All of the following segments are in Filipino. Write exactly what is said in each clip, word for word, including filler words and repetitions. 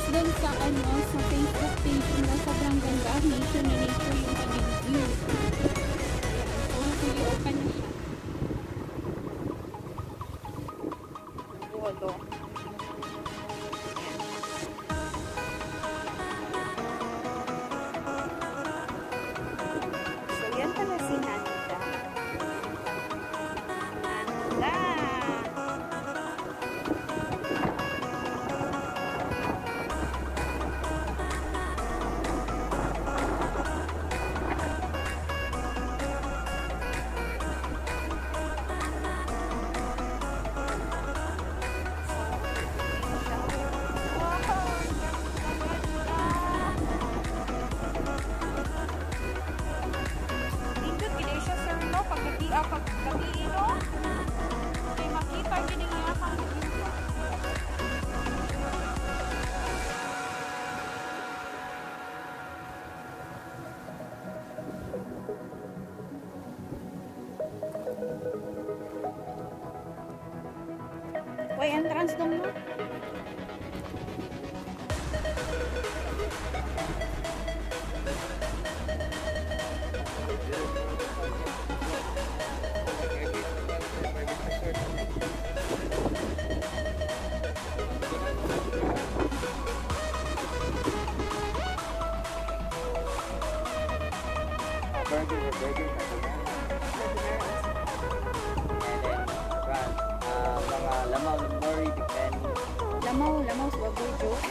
doon sa ano, sa Facebook page na sobrang ganda, nature na nature yung kanyang view. So, fully open na siya. Walo. So, yan pala si Nanda. Nanda! Way entrance dong mo. Burger, burger. Mga lamaw, nori, depend. Lamaw, lamaw sa baboy joke.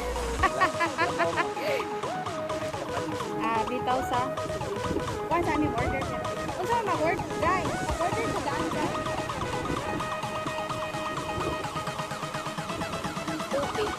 Ah, bitaw sa. Kuan sa aming order niya. Unsa mag-order, guys? Order sa daan, guys. Okay.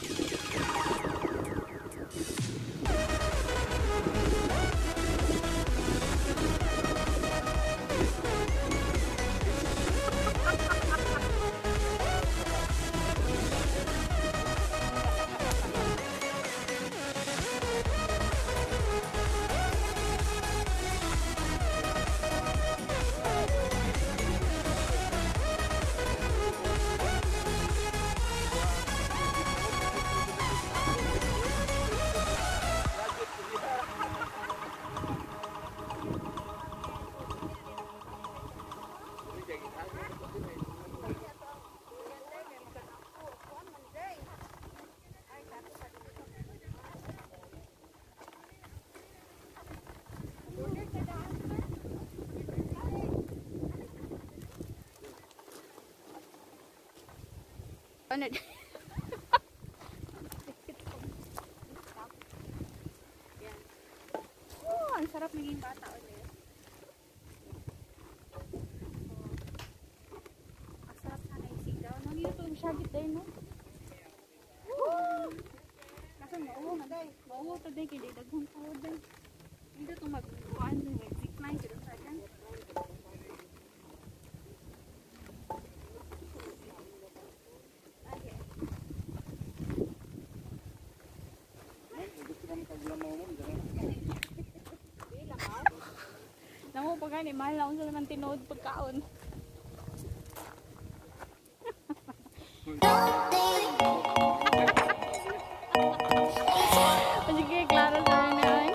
Ano? Yan. Oh, ang sarap maging bata ulit. Oh. Ang sarap sana yung sigaw. Nang yun ito, masyagit tayo, no? Woo! Nasa mauho na, day. Mauho ito, day. Kaya daghang tao, day. Hindi ito mag-kuhan, mag-zipline. Kaya sa dyan. Namo pa gani mahal lang sa man tinuod pagkaon. Sige, klaro sa na ay.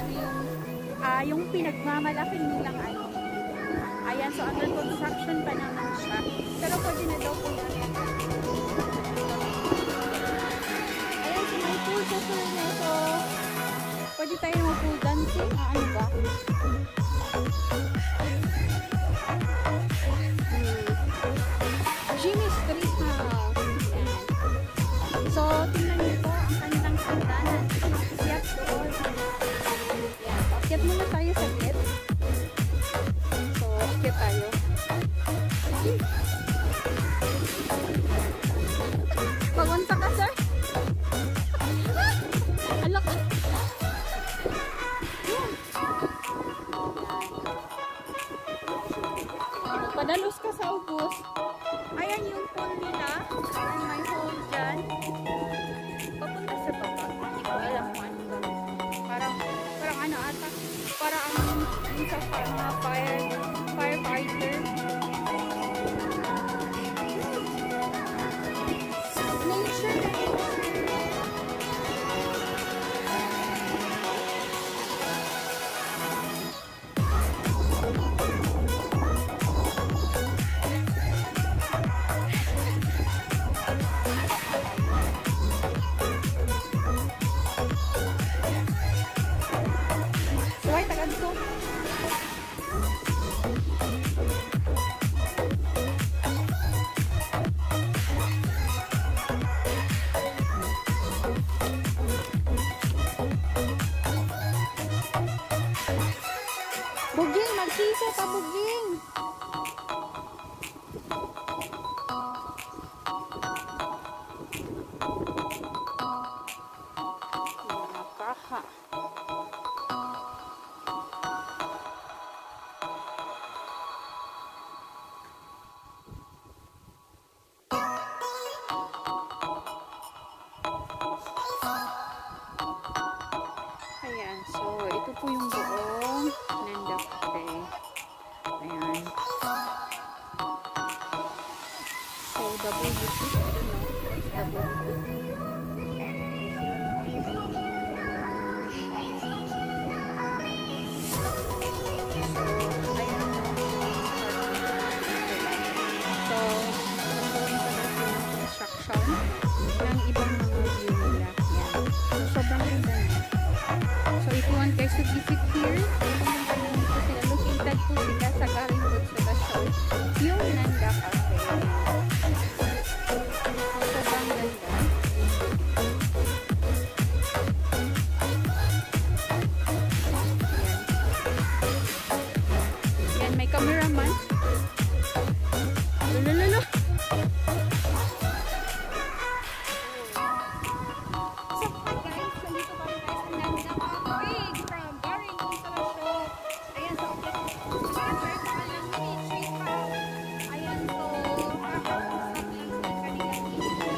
yung, ah, yung pinagmamalaki nilang ano. Ayan, so under construction pa naman siya. Pero pwede na daw po yan. Ayan, so may pool sa suno. So, pwede tayo mag-pool dancing. Ah, ano ba? Jimmy's Street House. Ayan. So, tingnan niyo po ang kanilang sandanan. Akyat doon. Ayan. Akyat muna tayo sa gate. So, akyat tayo. Pagunta ka, sir? Alok. Padalos ka sa ubos. Ayan yung pool nila. Ayan, may hole dyan. Papunta sa baba. Hindi ko alam kung ano ba. Parang, parang ano ata. Parang ang yung sa mga fire, firefighter. Nature. Suway, tagad ko. Buging, magsisa pa, Buging. Nakaha. Ayan, so ito po yung buong Nanda Cafe. Ayan. So, double boutique. I don't know. Double boutique. So, nagkaroon pa natin ng construction ng ibang mga view nila. Ayan. So, sobrang ganda niya. So, if you want guys to visit here, pumunta naman po sila. Located po sila sa Garing sa Lacion. Yung Nanda Cafe. Sobrang ganda. Ayan. Ayan, may cameraman. Lulululu. So, hi guys. Nandito kami guys sa Nanda Cafe from Garing sa Lacion. Ayan, so, ayan, very pangalan ni Chica. Ayan, so, kakapusap lang sa kanilang ito.